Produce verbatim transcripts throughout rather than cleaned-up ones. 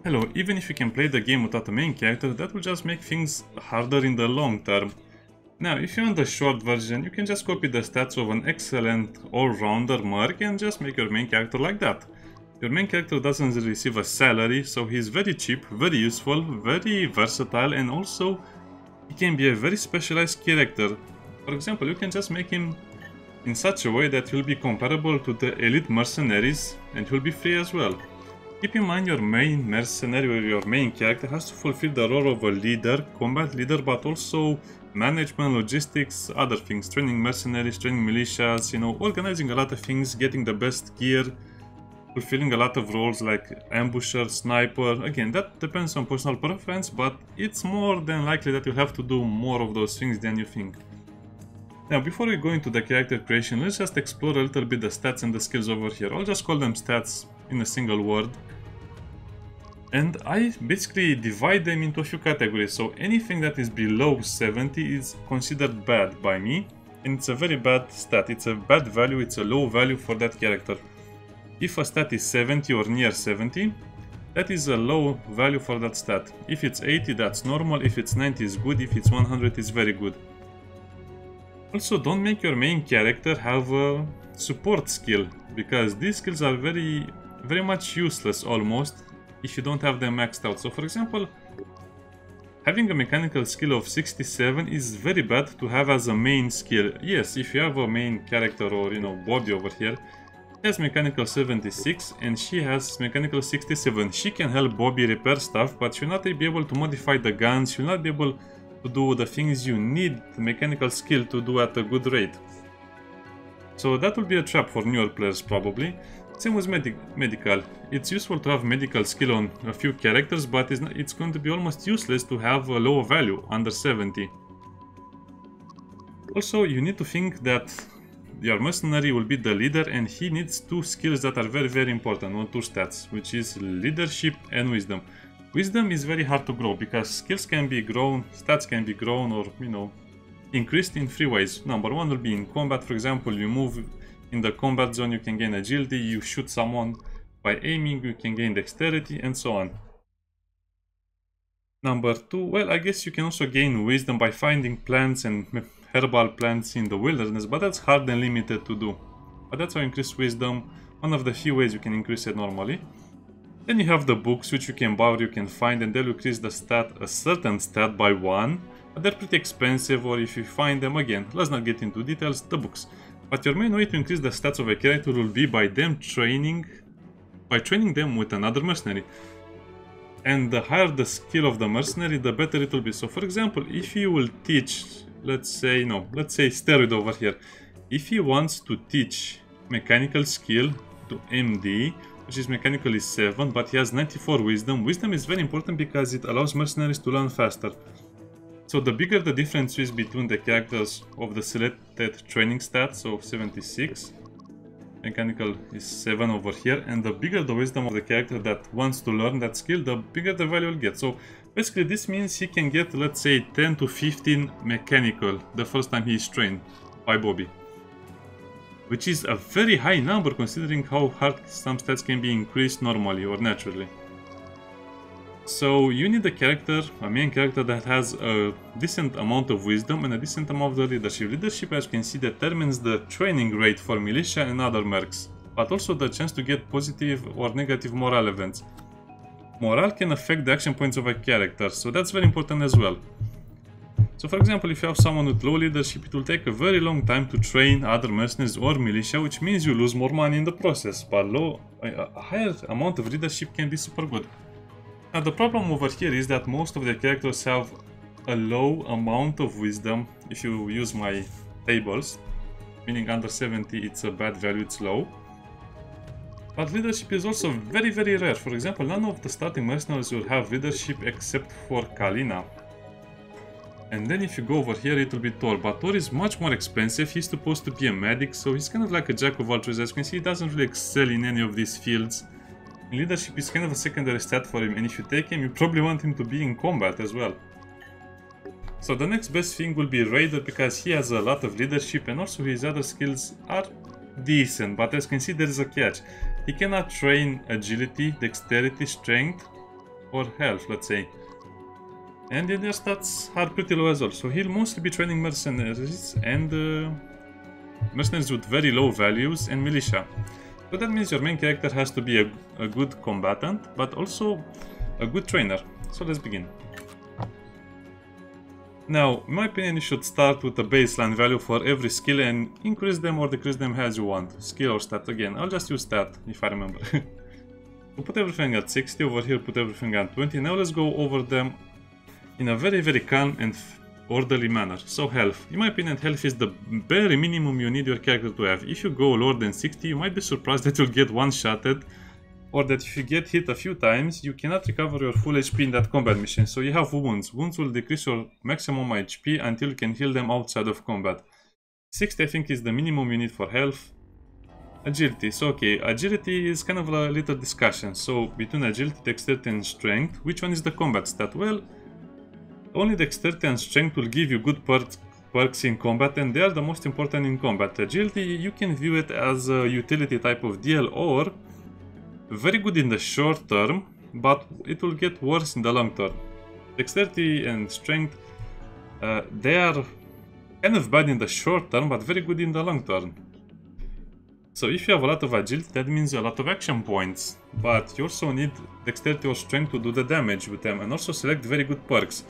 Hello, even if you can play the game without a main character, that will just make things harder in the long term. Now, if you want the short version, you can just copy the stats of an excellent all-rounder merc and just make your main character like that. Your main character doesn't receive a salary, so he's very cheap, very useful, very versatile, and also he can be a very specialized character. For example, you can just make him in such a way that he'll be comparable to the elite mercenaries and he'll be free as well. Keep in mind your main mercenary or your main character has to fulfill the role of a leader, combat leader, but also management, logistics, other things, training mercenaries, training militias, you know, organizing a lot of things, getting the best gear, fulfilling a lot of roles like ambusher, sniper. Again, that depends on personal preference, but it's more than likely that you have to do more of those things than you think. Now, before we go into the character creation, let's just explore a little bit the stats and the skills over here. I'll just call them stats in a single word. And I basically divide them into a few categories. So anything that is below seventy is considered bad by me. And it's a very bad stat. It's a bad value, it's a low value for that character. If a stat is seventy or near seventy, that is a low value for that stat. If it's eighty, that's normal. If it's ninety, is good. If it's one hundred, is very good. Also, don't make your main character have a support skill, because these skills are very, very much useless almost if you don't have them maxed out. So for example, having a mechanical skill of sixty-seven is very bad to have as a main skill. Yes, if you have a main character or, you know, Bobby over here, she has mechanical seventy-six and she has mechanical sixty-seven. She can help Bobby repair stuff, but she'll not be able to modify the guns, she'll not be able to do the things you need the mechanical skill to do at a good rate. So that will be a trap for newer players probably. Same with medic medical. It's useful to have medical skill on a few characters, but it's, not, it's going to be almost useless to have a low value, under seventy. Also, you need to think that your mercenary will be the leader and he needs two skills that are very very important, or two stats, which is leadership and wisdom. Wisdom is very hard to grow because skills can be grown, stats can be grown, or, you know, increased in three ways. Number one will be in combat. For example, you move in the combat zone, you can gain agility, you shoot someone by aiming, you can gain dexterity, and so on. Number two, well, I guess you can also gain wisdom by finding plants and herbal plants in the wilderness, but that's hard and limited to do. But that's how you increase wisdom, one of the few ways you can increase it normally. Then you have the books, which you can buy or you can find, and they'll increase the stat, a certain stat, by one. But they're pretty expensive, or if you find them, again, let's not get into details, the books. But your main way to increase the stats of a character will be by them training, by training them with another mercenary. And the higher the skill of the mercenary, the better it will be. So for example, if you will teach, let's say, no, let's say Steroid over here. If he wants to teach mechanical skill to M D, which is mechanically seven, but he has ninety-four wisdom. Wisdom is very important because it allows mercenaries to learn faster. So the bigger the difference is between the characters of the selected training stats of seventy-six, mechanical is seven over here, and the bigger the wisdom of the character that wants to learn that skill, the bigger the value will get. So basically this means he can get, let's say, ten to fifteen mechanical the first time he is trained by Bobby, which is a very high number considering how hard some stats can be increased normally or naturally. So you need a character, a main character that has a decent amount of wisdom and a decent amount of leadership. Leadership, as you can see, determines the training rate for militia and other mercs, but also the chance to get positive or negative morale events. Morale can affect the action points of a character, so that's very important as well. So for example, if you have someone with low leadership, it will take a very long time to train other mercenaries or militia, which means you lose more money in the process, but low, a higher amount of leadership can be super good. Now the problem over here is that most of the characters have a low amount of wisdom if you use my tables, meaning under seventy it's a bad value, it's low. But leadership is also very very rare. For example, none of the starting mercenaries will have leadership except for Kalina. And then if you go over here, it will be Thor, but Thor is much more expensive. He's supposed to be a medic, so he's kind of like a jack of all trades. As you can see, he doesn't really excel in any of these fields. Leadership is kind of a secondary stat for him, and if you take him, you probably want him to be in combat as well. So the next best thing will be Raider, because he has a lot of leadership and also his other skills are decent, but as you can see there is a catch. He cannot train agility, dexterity, strength, or health, let's say. And then their stats are pretty low as well, so he'll mostly be training mercenaries and uh, mercenaries with very low values and militia. So that means your main character has to be a, a good combatant, but also a good trainer. So let's begin. Now, in my opinion, you should start with a baseline value for every skill and increase them or decrease them as you want. Skill or stat, again, I'll just use stat, if I remember. We'll put everything at sixty, over here put everything at twenty. Now let's go over them in a very very calm and orderly manner. So health. In my opinion, health is the bare minimum you need your character to have. If you go lower than sixty, you might be surprised that you'll get one-shotted, or that if you get hit a few times, you cannot recover your full H P in that combat mission. So you have wounds. Wounds will decrease your maximum H P until you can heal them outside of combat. sixty I think is the minimum you need for health. Agility. So okay, agility is kind of a little discussion. So between agility, dexterity and strength, which one is the combat stat? Well, only dexterity and strength will give you good perks, perks in combat, and they are the most important in combat. Agility, you can view it as a utility type of deal, or very good in the short term, but it will get worse in the long term. Dexterity and strength, uh, they are kind of bad in the short term, but very good in the long term. So if you have a lot of agility, that means a lot of action points, but you also need dexterity or strength to do the damage with them, and also select very good perks.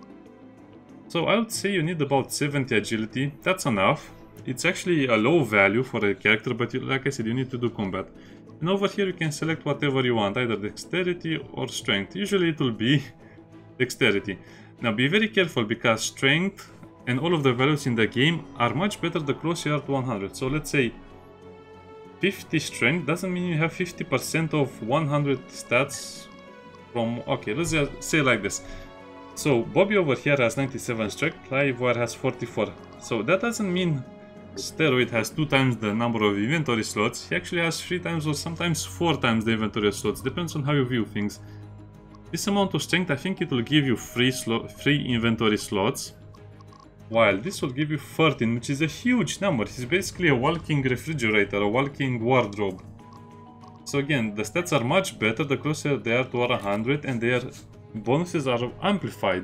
So I would say you need about seventy agility, that's enough. It's actually a low value for a character, but you, like I said, you need to do combat. And over here you can select whatever you want, either dexterity or strength. Usually it will be dexterity. Now be very careful, because strength and all of the values in the game are much better the closer you are to one hundred. So let's say fifty strength doesn't mean you have fifty percent of one hundred stats from... Okay, let's just say like this. So Bobby over here has ninety-seven strength, Livewire has forty-four. So that doesn't mean Steroid has two times the number of inventory slots. He actually has three times or sometimes four times the inventory slots, depends on how you view things. This amount of strength, I think it will give you free, free inventory slots, while this will give you thirteen, which is a huge number. It's basically a walking refrigerator, a walking wardrobe. So again, the stats are much better the closer they are to one hundred, and their bonuses are amplified.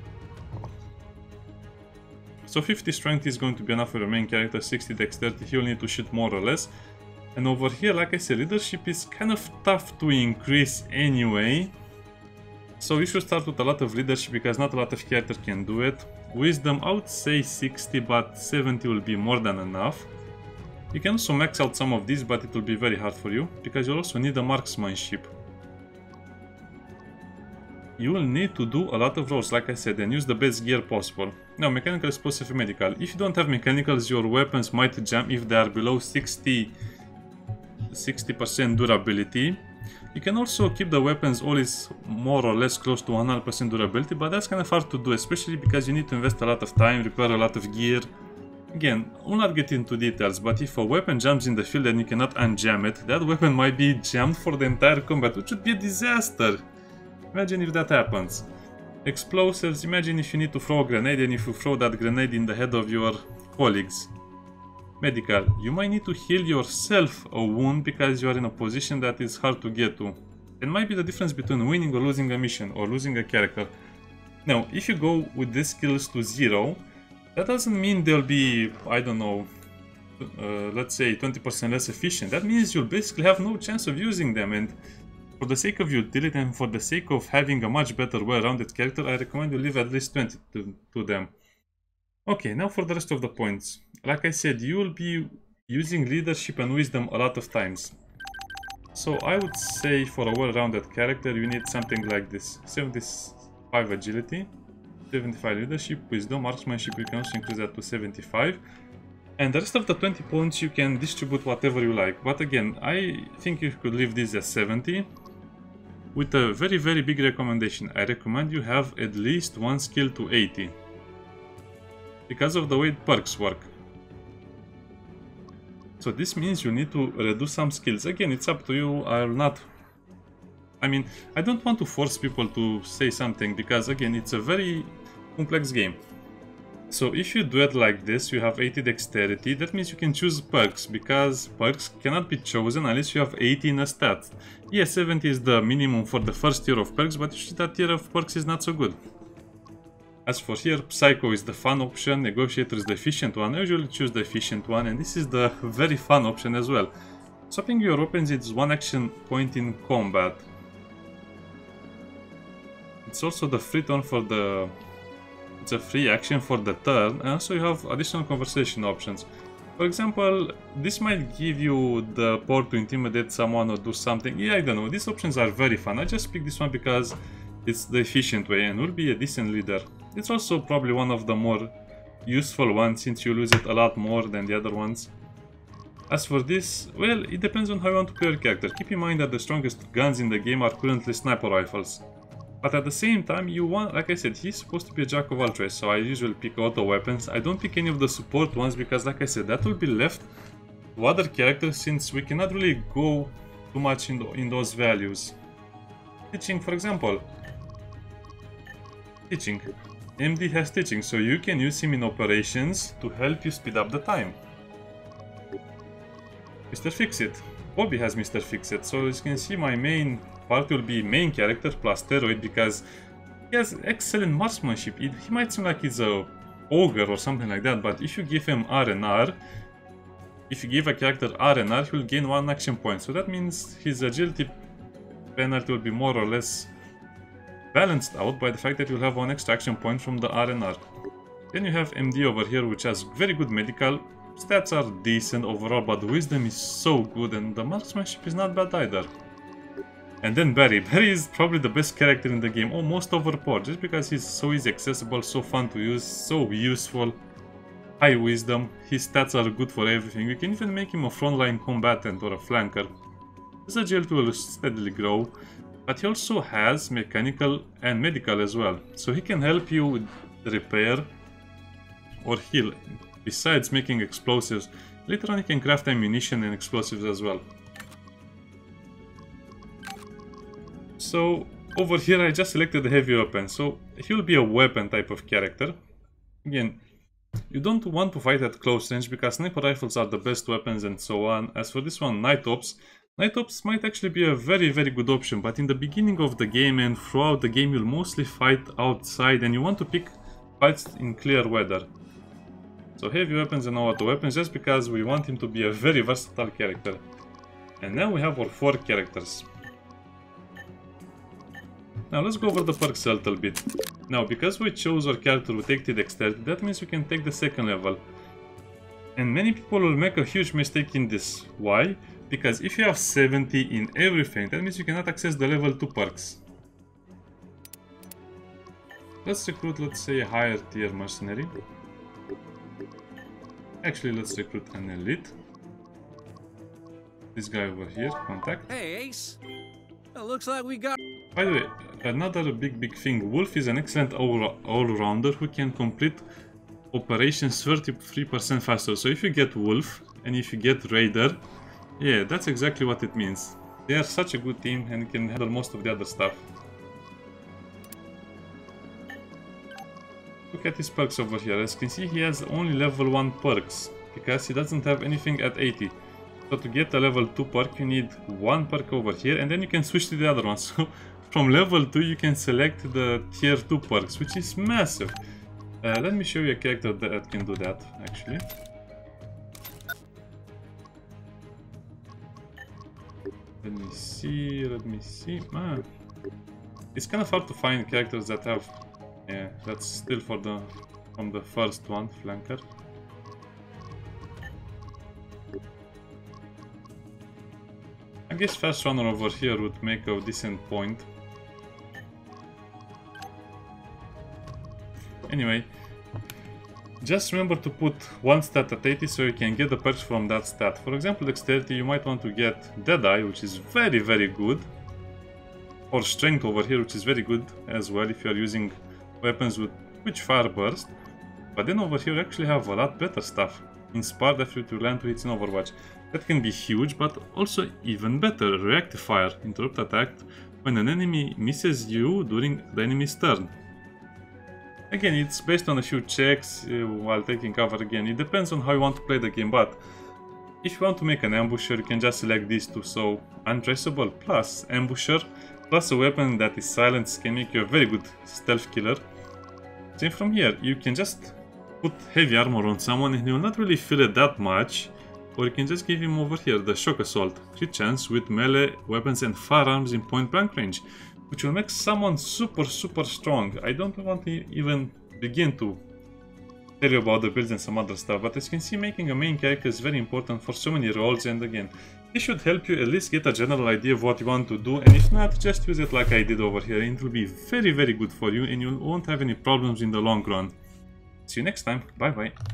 So fifty strength is going to be enough for your main character, sixty dexterity, he'll need to shoot more or less. And over here, like I said, leadership is kind of tough to increase anyway. So you should start with a lot of leadership, because not a lot of characters can do it. Wisdom, I would say sixty, but seventy will be more than enough. You can also max out some of these, but it will be very hard for you, because you'll also need a marksmanship. You will need to do a lot of rolls, like I said, and use the best gear possible. Now, mechanical, explosive, and medical. If you don't have mechanicals, your weapons might jam if they are below sixty percent durability. You can also keep the weapons always more or less close to one hundred percent durability, but that's kind of hard to do, especially because you need to invest a lot of time, require a lot of gear. Again, we'll not get into details, but if a weapon jams in the field and you cannot unjam it, that weapon might be jammed for the entire combat, which would be a disaster. Imagine if that happens. Explosives, imagine if you need to throw a grenade and if you throw that grenade in the head of your colleagues. Medical, you might need to heal yourself a wound because you are in a position that is hard to get to. It might be the difference between winning or losing a mission, or losing a character. Now, if you go with these skills to zero, that doesn't mean they'll be, I don't know, uh, let's say twenty percent less efficient. That means you'll basically have no chance of using them, and for the sake of utility and for the sake of having a much better well-rounded character, I recommend you leave at least twenty to, to them. Okay, now for the rest of the points. Like I said, you will be using leadership and wisdom a lot of times. So I would say for a well-rounded character, you need something like this. seventy-five agility, seventy-five leadership, wisdom, marksmanship, you can also increase that to seventy-five. And the rest of the twenty points you can distribute whatever you like. But again, I think you could leave this at seventy. With a very very big recommendation, I recommend you have at least one skill to eighty. Because of the way perks work. So this means you need to reduce some skills. Again, it's up to you. I'll not... I mean, I don't want to force people to say something, because again, it's a very complex game. So if you do it like this, you have eighty dexterity, that means you can choose perks, because perks cannot be chosen unless you have eighty in a stat. Yeah, seventy is the minimum for the first tier of perks, but usually that tier of perks is not so good. As for here, Psycho is the fun option, Negotiator is the efficient one. I usually choose the efficient one, and this is the very fun option as well. Swapping your weapons is one action point in combat. It's also the free turn for the... It's a free action for the turn, and also you have additional conversation options. For example, this might give you the power to intimidate someone or do something. Yeah, I don't know, these options are very fun. I just picked this one because it's the efficient way and will be a decent leader. It's also probably one of the more useful ones since you lose it a lot more than the other ones. As for this, well, it depends on how you want to play your character. Keep in mind that the strongest guns in the game are currently sniper rifles. But at the same time, you want, like I said, he's supposed to be a jack of all trades, so I usually pick auto weapons. I don't pick any of the support ones because, like I said, that will be left to other characters since we cannot really go too much in, the, in those values. Teaching, for example. Teaching. M D has teaching, so you can use him in operations to help you speed up the time. Mister Fix-It. Bobby has Mister Fix-It, so as you can see, my main part will be main character plus steroid because he has excellent marksmanship. It, he might seem like he's a ogre or something like that, but if you give him R and R, if you give a character R and R, he will gain one action point. So that means his agility penalty will be more or less balanced out by the fact that you'll have one extra action point from the R and R. Then you have M D over here, which has very good medical. Stats are decent overall, but the wisdom is so good and the marksmanship is not bad either. And then Barry. Barry is probably the best character in the game, almost overpowered, just because he's so easy accessible, so fun to use, so useful. High wisdom, his stats are good for everything. You can even make him a frontline combatant or a flanker. His agility will steadily grow, but he also has mechanical and medical as well. So he can help you with repair or heal. Besides making explosives, later on he can craft ammunition and explosives as well. So over here I just selected the heavy weapon, so he'll be a weapon type of character. Again, you don't want to fight at close range because sniper rifles are the best weapons and so on. As for this one, Night Ops. Night Ops might actually be a very very good option, but in the beginning of the game and throughout the game you'll mostly fight outside and you want to pick fights in clear weather. So heavy weapons and auto weapons just because we want him to be a very versatile character. And now we have our four characters. Now let's go over the perks a little bit. Now because we chose our character with eighty dexterity, that means we can take the second level. And many people will make a huge mistake in this. Why? Because if you have seventy in everything, that means you cannot access the level two perks. Let's recruit, let's say, a higher tier mercenary. Actually, let's recruit an elite. This guy over here, contact. Hey, Ace. It looks like we got... By the way, another big big thing, Wolf is an excellent all-rounder who can complete operations thirty-three percent faster. So if you get Wolf and if you get Raider, yeah, that's exactly what it means. They are such a good team and can handle most of the other stuff. Look at his perks over here. As you can see, he has only level one perks because he doesn't have anything at eighty. So to get a level two perk, you need one perk over here and then you can switch to the other one. So from level two, you can select the tier two perks, which is massive. Uh, let me show you a character that can do that, actually. Let me see, let me see. Ah. It's kind of hard to find characters that have... Yeah, that's still for the from the first one, flanker. I guess fast runner over here would make a decent point. Anyway, just remember to put one stat at eighty so you can get the perks from that stat. For example, dexterity, you might want to get Deadeye, which is very very good. Or strength over here, which is very good as well if you are using weapons with which fire burst. But then over here we actually have a lot better stuff. Inspired after to land to hits in Overwatch. That can be huge, but also even better. Reactive fire. Interrupt attack when an enemy misses you during the enemy's turn. Again, it's based on a few checks uh, while taking cover again. It depends on how you want to play the game, but if you want to make an ambusher, you can just select these two. So, untraceable plus ambusher plus a weapon that is silent can make you a very good stealth killer. Same from here, you can just put heavy armor on someone and he will not really feel it that much. Or you can just give him over here the shock assault, crit chance with melee weapons and firearms in point blank range, which will make someone super super strong. I don't want to even begin to tell you about the builds and some other stuff, but as you can see, making a main character is very important for so many roles, and again, this should help you at least get a general idea of what you want to do, and if not, just use it like I did over here. It will be very very good for you and you won't have any problems in the long run. See you next time, bye bye.